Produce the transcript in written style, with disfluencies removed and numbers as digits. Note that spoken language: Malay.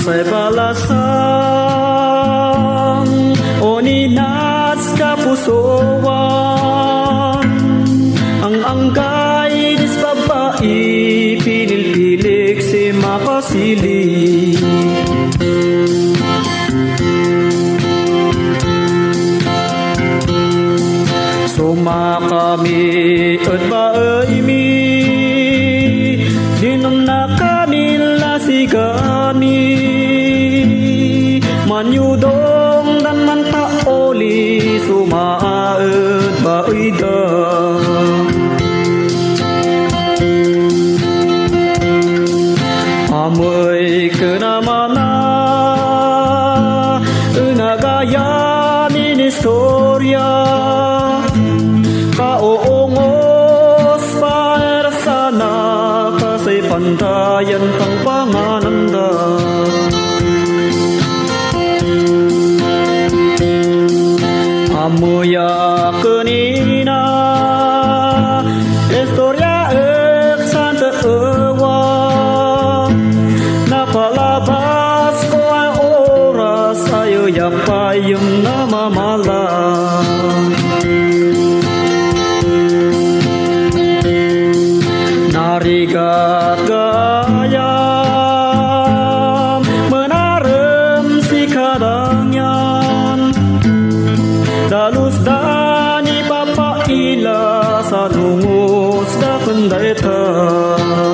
say balasan o ninas kapusoan ang anggay dis babae pinilpilik si makasili sumakami at baimi dinom na kanila si kami manyudong dan mantaoli sumaat baida amoy kenamana nagaya min istorya kaoongos para sana kasay pantayan pang pangananda amuya kanina istorya ek santa ewa napalabas ko ang oras ayo yapayong namamala narigat gayam menarem si kadangyan dalus dani papaila sa nungos da pendeta